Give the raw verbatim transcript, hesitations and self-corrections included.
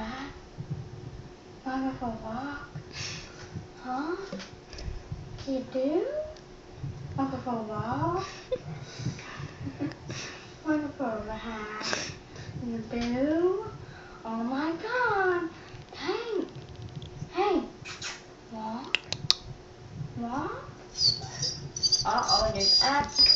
that? Wanna go for a walk? Huh? You do? Wanna go for a walk? Wanna go for a ride? You do? Oh my God! Hey! Hey! Walk? Walk? Uh-oh, there's up.